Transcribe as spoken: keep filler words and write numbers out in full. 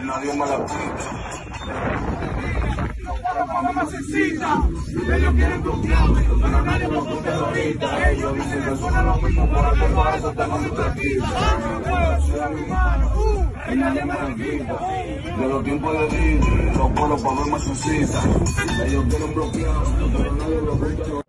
nadie me la quita. No necesita, ellos quieren bloquearme, pero nadie me escucha ahorita. Ellos dicen que suena lo mismo, por el por eso tengo mi tranquila. Y nadie me la quita. De los tiempos de Disney, los pueblos para ver más suscitan. Ellos quieren bloquearme, pero nadie me escucha.